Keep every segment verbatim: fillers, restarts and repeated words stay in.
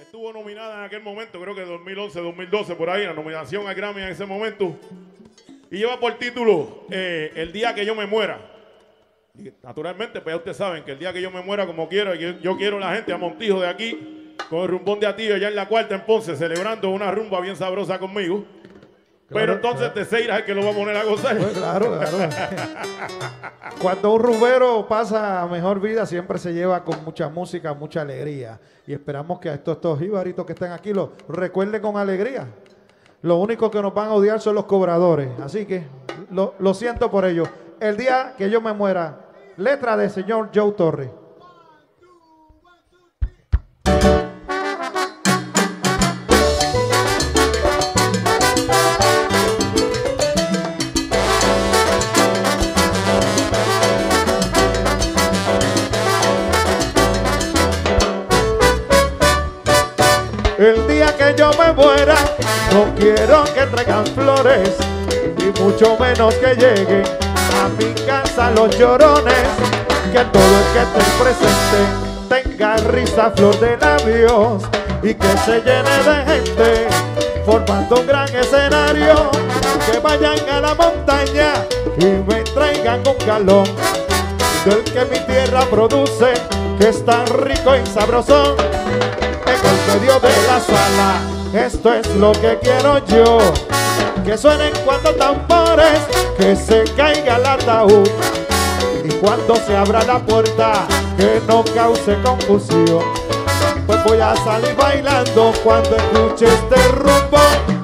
estuvo nominada en aquel momento, creo que dos mil once, dos mil doce, por ahí, la nominación al Grammy en ese momento. Y lleva por título eh, El día que yo me muera. Y naturalmente, pues ya ustedes saben que el día que yo me muera, como quiero, yo, yo quiero la gente a Montijo de aquí, con el rumbón de Atillo, allá en la cuarta en Ponce, celebrando una rumba bien sabrosa conmigo. Claro, pero entonces claro. Teseira es el que lo va a poner a gozar. Pues claro, claro. Cuando un rumbero pasa mejor vida, siempre se lleva con mucha música, mucha alegría. Y esperamos que a estos, estos jibaritos que están aquí lo recuerden con alegría. Lo único que nos van a odiar son los cobradores. Así que lo, lo siento por ello. El día que yo me muera, letra del señor Joe Torres. El día que yo me muera, no quiero que traigan flores, y mucho menos que lleguen a mi casa los llorones. Que todo el que esté presente tenga risa, flor de labios, y que se llene de gente, formando un gran escenario. Que vayan a la montaña y me traigan un galón del que mi tierra produce, que es tan rico y sabroso. En medio de la sala, esto es lo que quiero yo, que suenen cuatro tambores, que se caiga el ataúd, y cuando se abra la puerta, que no cause confusión. Pues voy a salir bailando cuando escuche este rumbo.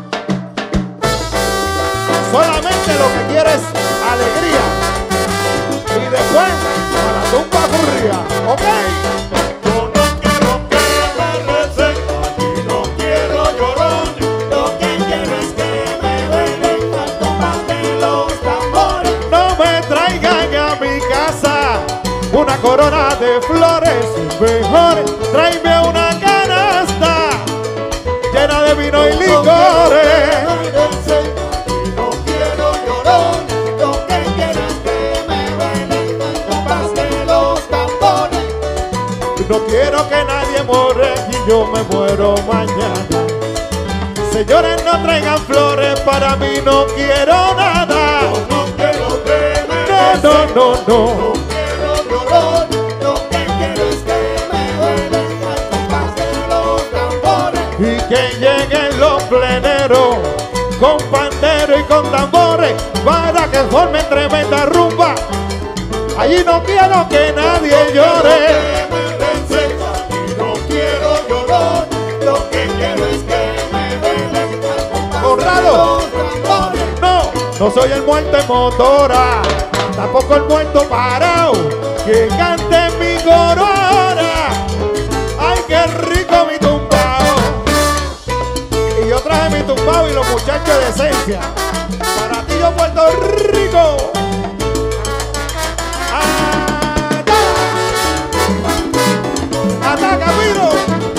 Solamente lo que quiero es alegría, y después a la tumba furria, ¿ok? Una corona de flores, mejor tráeme una canasta llena de vino y licores. No quiero llorar, lo que quiero es que me bailen las copas de los tambores. No quiero que nadie muera y yo me muero mañana. Señores, no traigan flores, para mí no quiero nada. No, no quiero que me no, no, no, no. Y que lleguen los pleneros con pandero y con tambores para que formen tremenda rumba. Allí no quiero que nadie llore. No quiero llorar, lo que quiero es que me bailen las copas Conrado, de los tambores. No, no soy el muerto en motora, tampoco el muerto parado, que cante mi corona. Ay, qué rico mi tumbao. Y yo traje mi tumbao y los muchachos de esencia para ti, yo Puerto Rico. ¡Ataca! ¡Ataca, Piro!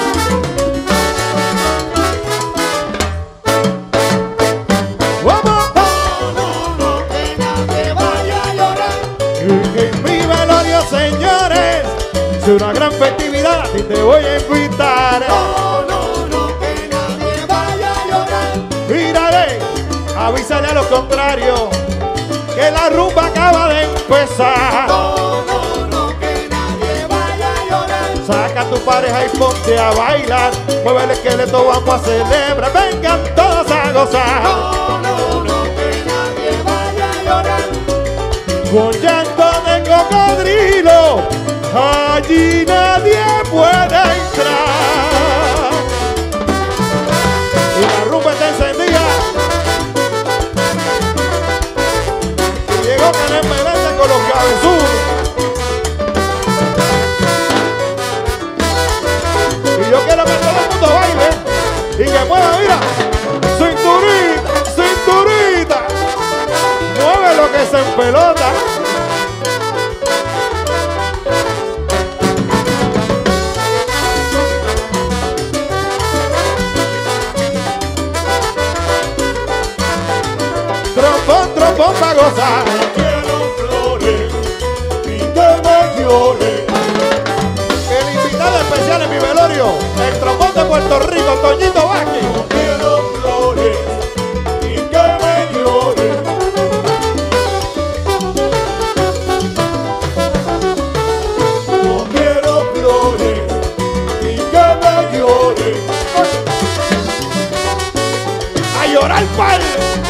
¡Vamos! No, no, no, que nadie vaya a llorar. Y en mi velorio, señores, es una gran festividad y te voy a invitar. No, no, no, que nadie vaya a llorar. Mírale, avísale a los contrarios que la rumba acaba de empezar. No, no, no, que nadie vaya a llorar. Saca a tu pareja y ponte a bailar. Mueve el esqueleto, vamos a celebrar. Vengan todos a gozar. No, no, no, que nadie vaya a llorar. Con llanto de cocodrilo, allí nadie puede entrar. Y la rumba está encendida. Y llegó Canel Melende con los cabezudos. Y yo quiero que todo el mundo baile y que mueva, mira, cinturita, cinturita. Mueve lo que se empelota. Trompón, trompón pa' gozar. Quiero flores y que me llore. El invitado especial en mi velorio, el trombón de Puerto Rico. rumbar.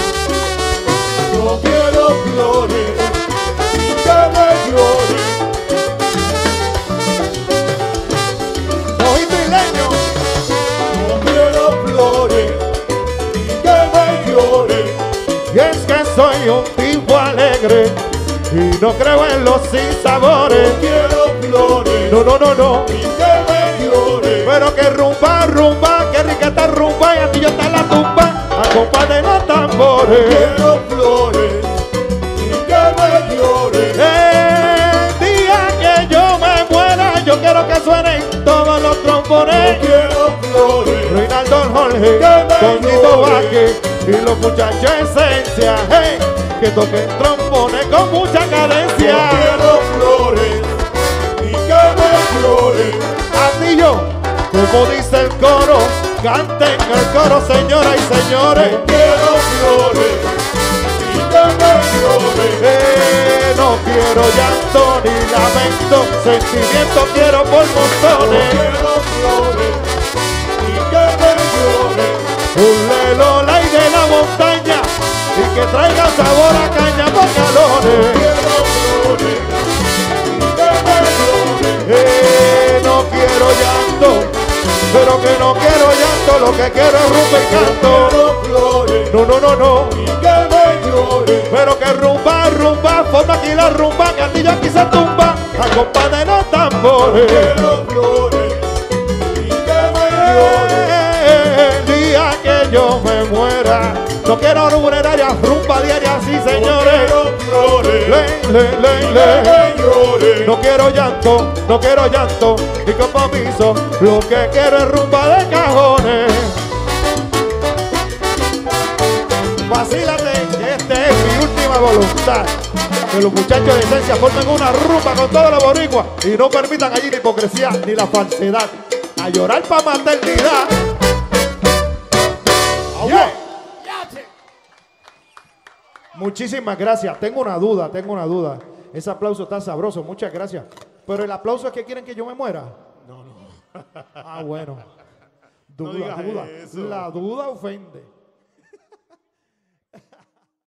No quiero flores ni que me lloren. Mojito No quiero flores ni que me lloren. y es que soy un tipo alegre y no creo en los sinsabores. No quiero flores No, no, no, no. ni que me lloren. Pero que rumba, rumba, que rica está rumba y a ti yo está la tumba, a compás de los No tambores. quiero flores ni que me lloren. El día que yo me muera, yo quiero que suenen todos los No trombones. quiero flores Reinaldo Jorge, Toñito Vázquez y los muchachos esencia, hey, que toquen trombones con mucha No cadencia. quiero flores ni que me lloren. Así yo, como dice el coro, canten el coro, señoras y señores. No quiero flores ni que me lloren. Eh, no quiero llanto ni lamento, sentimiento quiero por No montones. quiero flores ni que me lloren. Un lelola y de la montaña y que traiga sabor a caña por No galones. quiero flores ni que me lloren. Eh, no quiero llanto, pero que no quiero llanto, lo que quiero es rumba y No canto. quiero flores No, no, no, no, ni que me lloren. pero que rumba, rumba, forma aquí la rumba, que aquí aquí se tumba, a compás de los No tambores. quiero flores ni que me lloren. Eh, el día que yo me muera, no quiero rumeraria, rumba diaria, sí No señores. quiero flores Le, le, le, ni le. que me lloren. No quiero llanto, no quiero llanto, ni compromiso, lo que quiero es rumba de cajones. Vacílate, que este es mi última voluntad. Que los muchachos de esencia formen una rumba con todos los boricuas y no permitan allí la hipocresía ni la falsedad. A llorar para maternidad. Yeah. Muchísimas gracias. Tengo una duda, tengo una duda. Ese aplauso está sabroso, muchas gracias. Pero el aplauso es que quieren que yo me muera. No, no. Ah, bueno. No Duda, digas duda. eso. La duda ofende.